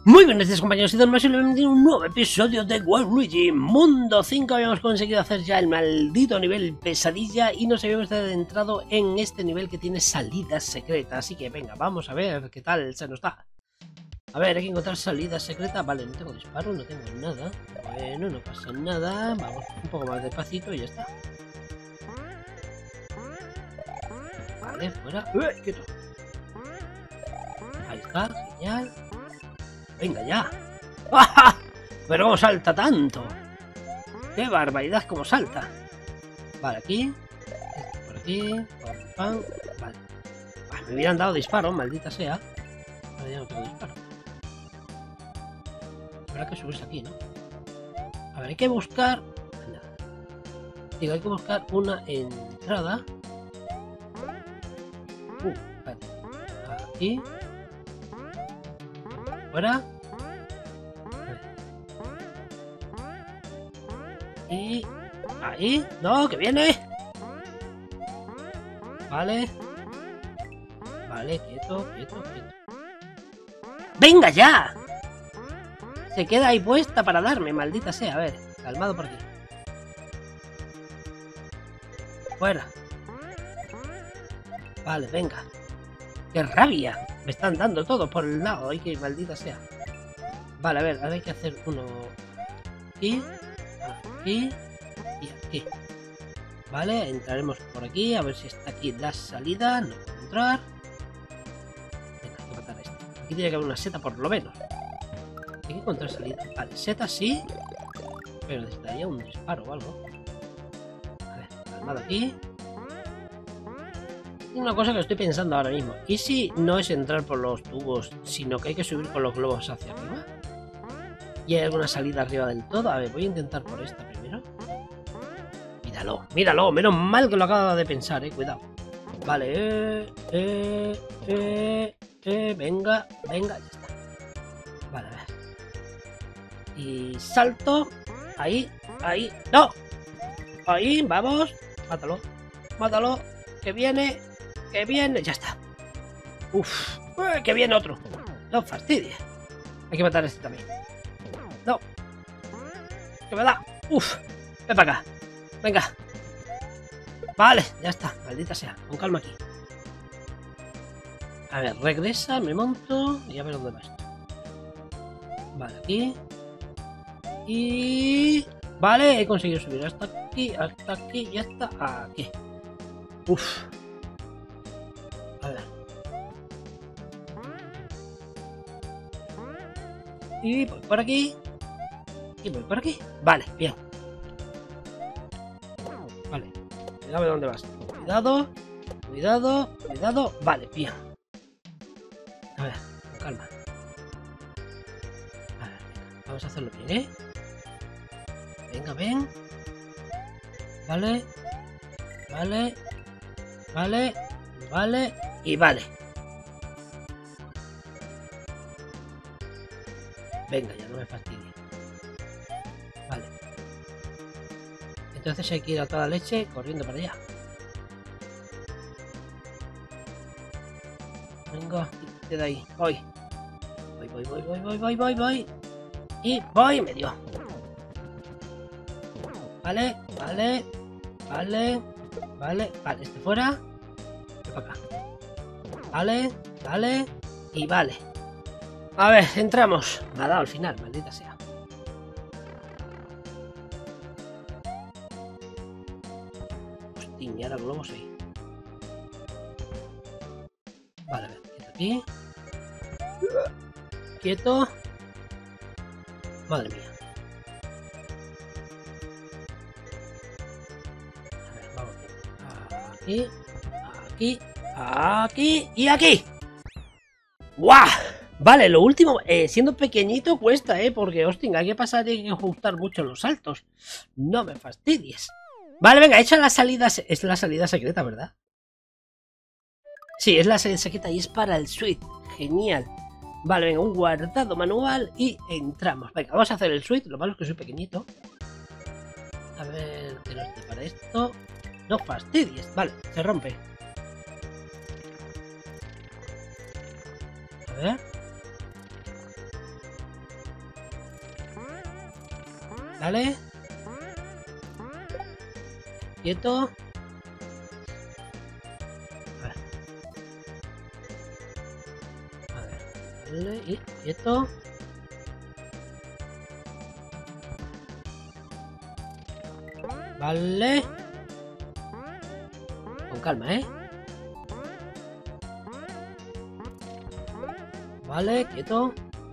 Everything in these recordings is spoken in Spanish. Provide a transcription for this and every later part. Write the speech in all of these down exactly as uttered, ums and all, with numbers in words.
Muy buenas días, compañeros y demás, y bienvenidos a un nuevo episodio de Waluigi Mundo cinco. Habíamos conseguido hacer ya el maldito nivel pesadilla y nos habíamos adentrado en este nivel que tiene salidas secretas. Así que venga, vamos a ver qué tal se nos da. A ver, hay que encontrar salidas secretas. Vale, no tengo disparo, no tengo nada. Bueno, no pasa nada. Vamos un poco más despacito y ya está. Vale, fuera. ¡Uy, quieto! Ahí está, genial. Venga ya. ¡Ah! Pero cómo salta tanto. Qué barbaridad como salta. Vale, aquí. Este por aquí. Pam, pam. Vale. Ah, me hubieran dado disparo, maldita sea. Ahora ya no tengo disparo. Habrá que subirse aquí, ¿no? A ver, hay que buscar. Digo, hay que buscar una entrada. Uh, vale. Aquí. Fuera. Y ahí. No, que viene. Vale. Vale, quieto, quieto, quieto. ¡Venga ya! Se queda ahí puesta para darme, maldita sea. A ver, calmado por aquí. Fuera. Vale, venga. ¡Qué rabia! Me están dando todo por el lado. Ay, que maldita sea. Vale, a ver, ahora hay que hacer uno aquí, aquí y aquí. Vale, entraremos por aquí. A ver si está aquí la salida. No puedo entrar. Venga, hay que matar a este. Aquí tiene que haber una seta por lo menos. Hay que encontrar salida. Vale, seta sí. Pero necesitaría un disparo o algo. A ver, calmado aquí. Una cosa que estoy pensando ahora mismo. ¿Y si no es entrar por los tubos, sino que hay que subir con los globos hacia arriba? ¿Y hay alguna salida arriba del todo? A ver, voy a intentar por esta primero. Míralo, míralo. Menos mal que lo acabo de pensar, eh. Cuidado. Vale, eh, eh, eh, eh. Venga, venga, ya está. Vale, a ver. Y salto. Ahí, ahí. ¡No! Ahí, vamos. Mátalo, mátalo. Que viene. Que viene, ya está. Uff, que viene otro. No fastidia. Hay que matar a este también. No. Que me da. Uff. Ven para acá. Venga. Vale, ya está. Maldita sea. Con calma aquí. A ver, regresa, me monto. Y a ver dónde va esto. Vale, aquí. Y... Vale, he conseguido subir hasta aquí, hasta aquí y hasta aquí. Uff. A ver. Y voy por aquí. Y voy por aquí. Vale, bien. Vale. Cuidado de dónde vas. Cuidado. Cuidado. Cuidado. Vale, bien. A ver, con calma. A ver, venga. Vamos a hacerlo bien, ¿eh? Venga, ven. Vale. Vale. Vale. Vale. Y vale. Venga, ya no me fastidie. Vale. Entonces hay que ir a toda leche corriendo para allá. Venga, quítate de ahí. Voy. Voy, voy, voy, voy, voy, voy, voy, voy. Y voy, me dio. Vale, vale. Vale. Vale. Vale, este fuera. Y para acá. Vale, vale, y vale. A ver, entramos. Me ha dado al final, maldita sea. Hostia, y ahora globos ahí. Vale, a ver, quieto aquí. Quieto. Madre mía. A ver, vamos. Aquí, aquí. Aquí y aquí. ¡Guau! Vale, lo último, eh, siendo pequeñito cuesta, ¿eh? Porque, hostia, hay que pasar y hay que ajustar mucho los saltos. No me fastidies. Vale, venga, hecha la salida. Es la salida secreta, ¿verdad? Sí, es la salida secreta y es para el suite. Genial. Vale, venga, un guardado manual y entramos. Venga, vamos a hacer el suite. Lo malo es que soy pequeñito. A ver, que no esté para esto. No fastidies. Vale, se rompe. A ver. Vale. Quieto. A ver. A ver. Vale. Y quieto. Vale. Con calma, ¿eh? Vale, quieto.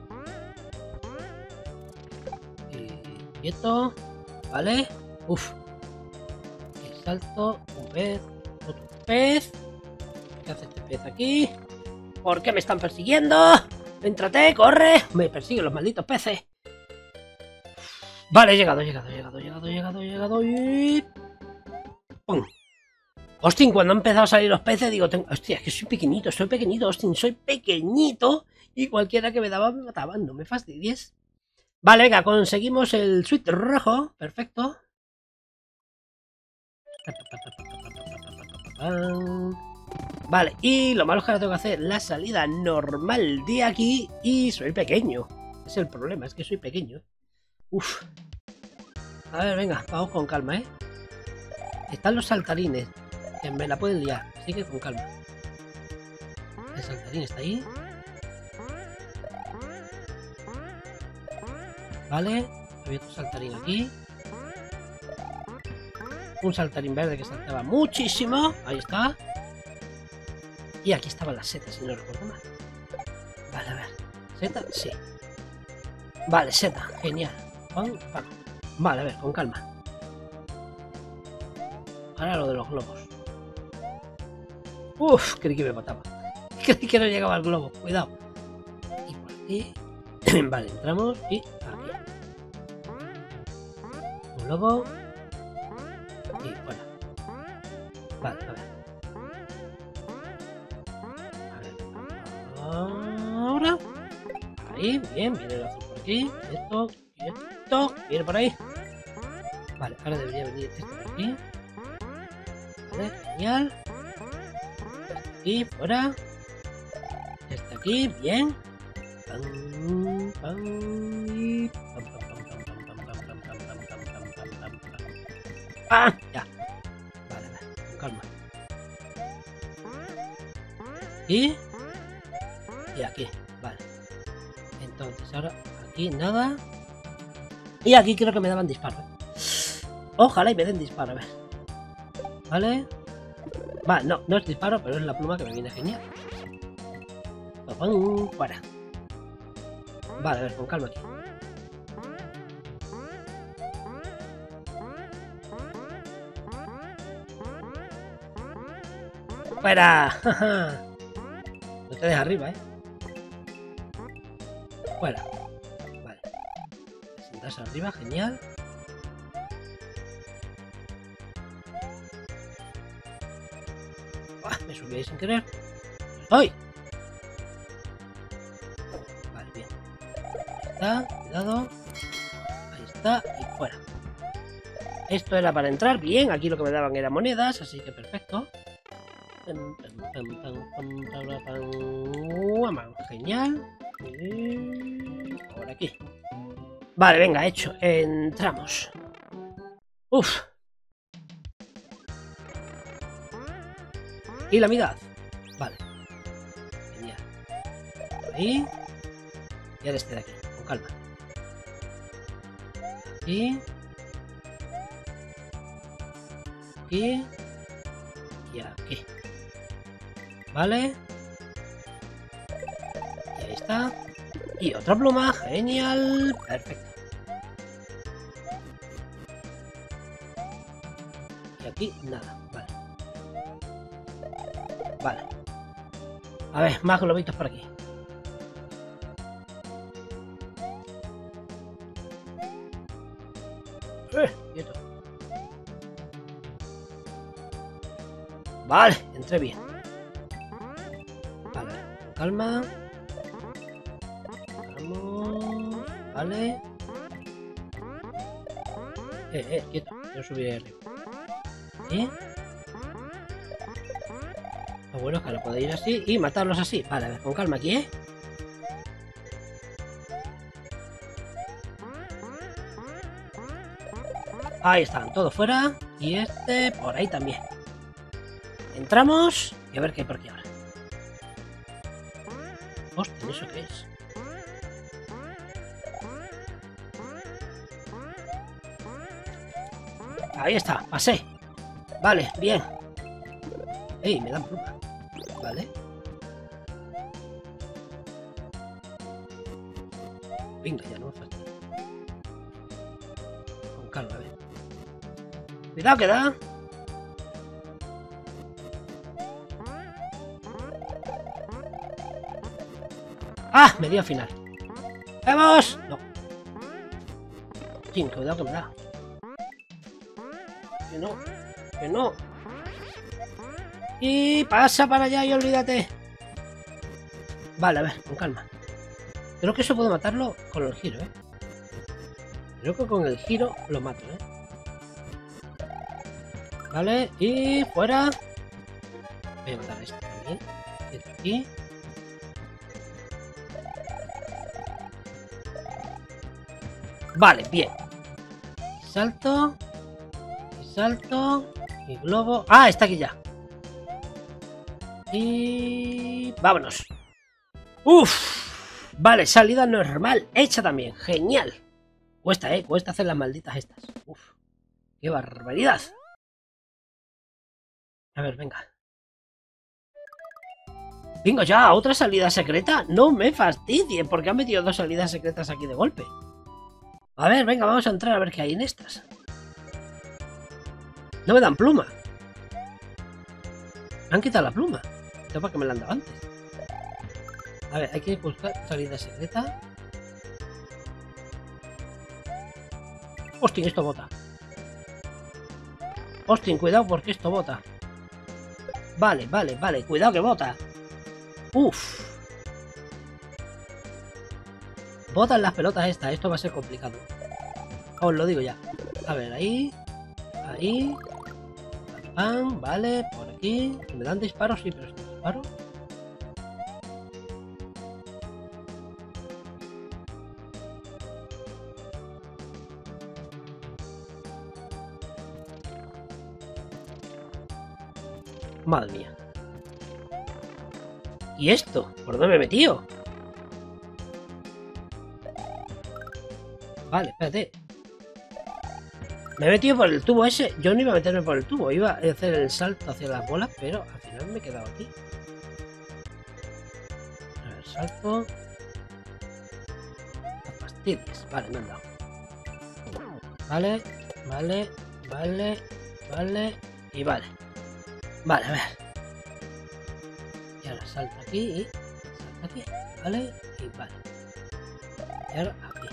Y quieto. Vale. Uf. Y salto. Un pez. Otro pez. ¿Qué hace este pez aquí? ¿Por qué me están persiguiendo? ¡Éntrate! ¡Corre! Me persiguen los malditos peces. Vale, he llegado, he llegado, he llegado, he llegado, he llegado, he llegado y... ¡Pum! Hostia, cuando han empezado a salir los peces, digo, tengo... hostia, es que soy pequeñito, soy pequeñito, hostia, soy pequeñito. Y cualquiera que me daba me mataba, no me fastidies. Vale, venga, conseguimos el suite rojo, perfecto. Vale, y lo malo es que ahora tengo que hacer la salida normal de aquí y soy pequeño. Es el problema, es que soy pequeño. Uf. A ver, venga, vamos con calma, ¿eh? Están los saltarines, que me la pueden liar, así que con calma. El saltarín está ahí. Vale, había otro saltarín aquí. Un saltarín verde que saltaba muchísimo. Ahí está. Y aquí estaban las setas, si no recuerdo mal. Vale, a ver. ¿Seta? Sí. Vale, seta. Genial. Pam, pam. Vale, a ver, con calma. Ahora lo de los globos. Uf, creí que me mataba. Creí que no llegaba al globo. Cuidado. Y por aquí. Vale, entramos y aquí. Un globo. Y fuera. Vale, a ver. A ver. Ahora. Ahí, bien, viene el azul por aquí. Esto, esto, viene por ahí. Vale, ahora debería venir esto por aquí. Vale, genial. Y fuera. Este aquí, bien. Pam, pam, y pam, pam, pam, pam, pam, pam, pam, pam, pam, pam, pam, pam, pam, pam, pam. ¡Ah! Ya. Vale, vale, con calma. Y... y aquí, vale. Entonces ahora aquí nada. Y aquí creo que me daban disparo. Ojalá y me den disparo, a ver. Vale. Vale, no, no es disparo, pero es la pluma que me viene genial. ¡Pum! Fuera. Vale, a ver, con calma aquí. ¡Fuera! No te dejes arriba, ¿eh? Fuera. Vale. Sentarse arriba, genial. ¡Ah! Me subí ahí sin querer. ¡Ay! Vale, bien. Ahí está, cuidado. Ahí está, y fuera. Esto era para entrar, bien. Aquí lo que me daban eran monedas, así que perfecto. Genial. Y por aquí. Vale, venga, hecho. Entramos. Uf. Y la mitad. Vale. Genial. Ahí. Y ahora este de aquí. Con calma. Aquí. Aquí. Y aquí. Vale. Y ahí está. Y otra pluma. Genial. Perfecto. Y aquí nada. Vale. Vale. A ver, más globitos por aquí. Eh, quieto. Vale, entré bien. Vale, con calma. Vamos. Vale. Eh, eh, quieto. Yo subiré arriba. ¿Eh? Lo bueno es que ahora puedo ir así y matarlos así. Vale, a ver, con calma aquí, ¿eh? Ahí están, todo fuera. Y este por ahí también. Entramos y a ver qué hay por aquí ahora. Hostia, ¿eso qué es? Ahí está, pasé. Vale, bien. Ey, me dan pluma. Vale. Venga, ya no me fastidio. Con calma, a ver. Cuidado que da. ¡Ah! Me dio al final. ¡Vamos! No. Sin, cuidado que me da. Que no. Que no. Y pasa para allá y olvídate. Vale, a ver, con calma. Creo que eso puedo matarlo con el giro, ¿eh? Creo que con el giro lo mato, ¿eh? Vale, y fuera. Voy a matar a este también. Este aquí. Vale, bien. Salto. Y salto. Y globo. Ah, está aquí ya. Y... vámonos. Uf. Vale, salida normal. Hecha también. Genial. Cuesta, eh. Cuesta hacer las malditas estas. Uf. Qué barbaridad. A ver, venga. Venga ya, otra salida secreta. No me fastidien, porque han metido dos salidas secretas aquí de golpe. A ver, venga, vamos a entrar a ver qué hay en estas. No me dan pluma. Me han quitado la pluma. Esto para que me la han dado antes. A ver, hay que buscar salida secreta. Hostia, esto bota. Hostia, cuidado porque esto bota. Vale, vale, vale. Cuidado que bota. Uf. Botan las pelotas estas. Esto va a ser complicado. Os lo digo ya. A ver, ahí. Ahí. Pam, vale. Por aquí. ¿Me dan disparos? Sí, pero sin disparo. Madre mía. ¿Y esto? ¿Por dónde me he metido? Vale, espérate. Me he metido por el tubo ese. Yo no iba a meterme por el tubo. Iba a hacer el salto hacia las bolas, pero al final me he quedado aquí. A ver, salto. Las fastidias. Vale, me han dado. Vale, vale, vale, vale y vale. Vale, a ver. Y ahora salta aquí y salta aquí. Vale, y vale. Y ahora aquí.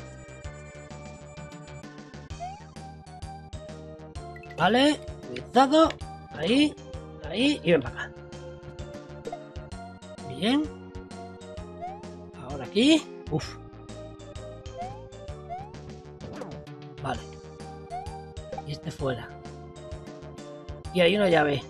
Vale, cuidado. Ahí, ahí y ven para acá. Bien. Ahora aquí. Uf. Vale. Y este fuera. Y hay una llave.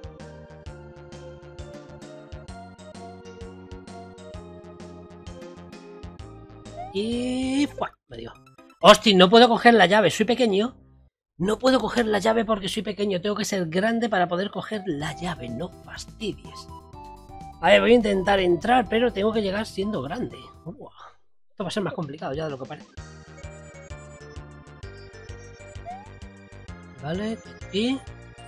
Y... ¡fua! Me dio. ¡Hostia! No puedo coger la llave. Soy pequeño. No puedo coger la llave porque soy pequeño. Tengo que ser grande para poder coger la llave. No fastidies. A ver, voy a intentar entrar, pero tengo que llegar siendo grande. Uah. Esto va a ser más complicado ya de lo que parece. Vale, aquí.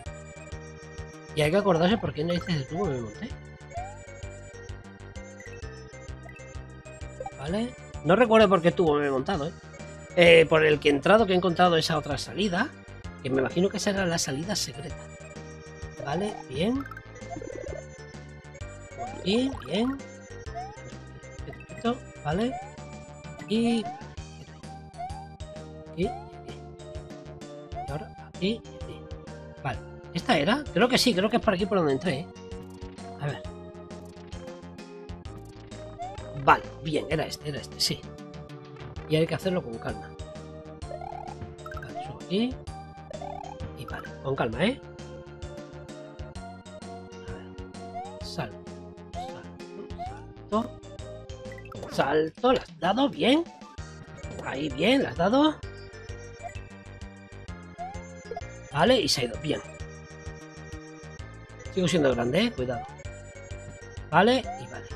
Y hay que acordarse por qué no hice el tubo me monté. Vale. No recuerdo por qué tubo me he montado, ¿eh? Eh, por el que he entrado, que he encontrado esa otra salida. Que me imagino que esa era la salida secreta. Vale, bien. Y bien. Perfecto, vale. Y... y... y ahora aquí, aquí. Vale. ¿Esta era? Creo que sí, creo que es por aquí por donde entré, ¿eh? A ver. Vale, bien, era este, era este, sí. Y hay que hacerlo con calma. Vale, subo aquí. Y vale, con calma, ¿eh? A ver. Salto, salto, salto. Salto, ¿la has dado? Bien. Ahí, bien, ¿la has dado? Vale, y se ha ido. Bien. Sigo siendo grande, ¿eh? Cuidado. Vale, y vale.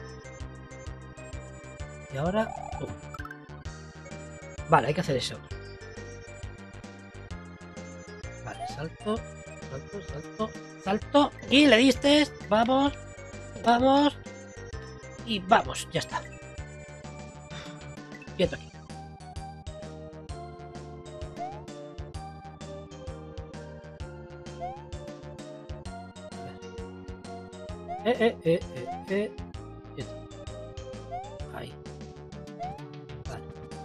Y ahora... Uh. Vale, hay que hacer ese otro. Vale, salto, salto, salto, salto. Y le diste. Vamos, vamos. Y vamos, ya está. Quieto aquí. Eh, eh, eh, eh, eh. Quieto. Ahí. Vale.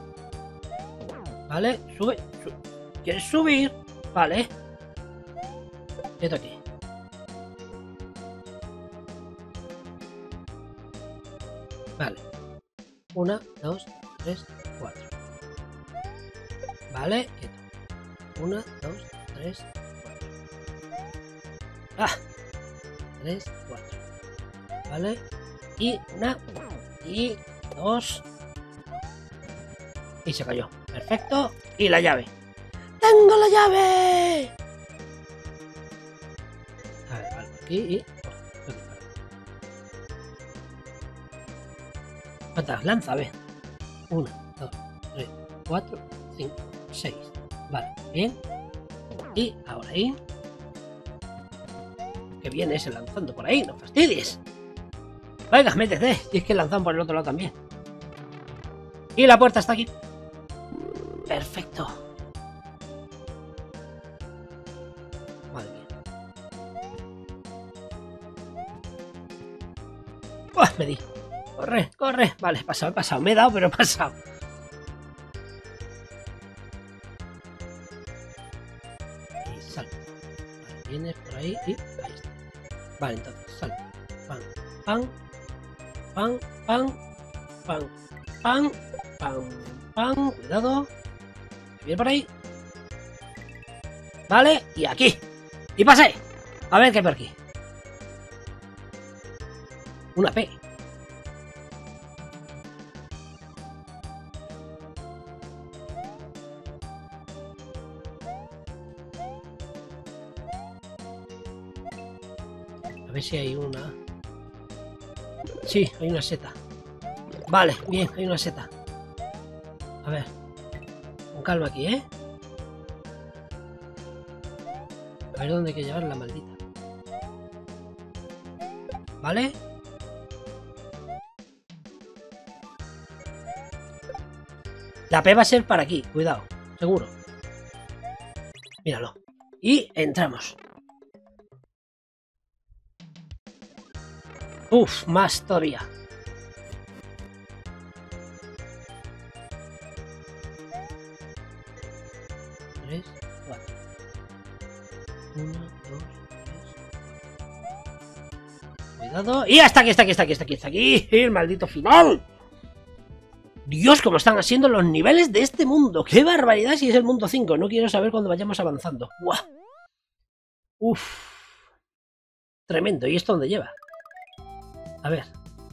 Vale, sube. Su ¿Quieres subir? Vale. Quieto aquí. Vale. Una, dos, tres, cuatro. Vale, quieto. Una, dos, tres, cuatro. ¡Ah! Tres, cuatro. Vale. Y una. Y dos. Y se cayó. Perfecto. Y la llave. ¡Tengo la llave! A ver, vale, aquí y... ¿Cuántas lanza? A ver. Uno, dos, tres, cuatro, cinco, seis. Vale, bien. Y ahora ahí. Que viene ese lanzando por ahí, no fastidies. Venga, métete. Y es que lanzan por el otro lado también. Y la puerta está aquí. Perfecto. Madre mía. ¡Oh! Me di. Corre, corre. Vale, he pasado, he pasado. Me he dado, pero he pasado. Y salto. Vale, vienes por ahí y ahí está. Vale, entonces salto. Pan, pan, pan, pan, pan, pan, pan, pan. Cuidado. Viene por ahí. Vale, y aquí. Y pasé. A ver qué hay por aquí. Una P. A ver si hay una... Sí, hay una seta. Vale, bien, hay una seta. A ver. Con calma aquí, ¿eh? A ver dónde hay que llevar la maldita. ¿Vale? La P va a ser para aquí, cuidado. Seguro. Míralo. Y entramos. Uf, más todavía. Tres, cuatro. Uno, dos, tres. Cuidado. Y hasta aquí, hasta aquí, hasta aquí, hasta aquí, hasta aquí. El maldito final. Dios, cómo están haciendo los niveles de este mundo. ¡Qué barbaridad si es el mundo cinco! No quiero saber cuando vayamos avanzando. ¡Buah! Uf. Tremendo. ¿Y esto dónde lleva? A ver.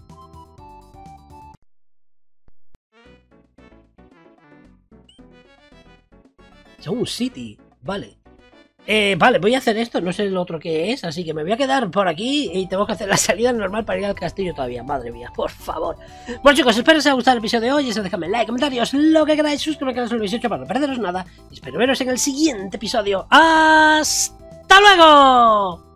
Sound City. Vale. Eh, vale, voy a hacer esto, no sé el otro que es, así que me voy a quedar por aquí y tengo que hacer la salida normal para ir al castillo todavía, madre mía, por favor. Bueno chicos, espero que os haya gustado el episodio de hoy, eso dejadme like, comentarios, lo que queráis, suscribiros al canal si no lo habéis hecho para no perderos nada, y espero veros en el siguiente episodio. ¡Hasta luego!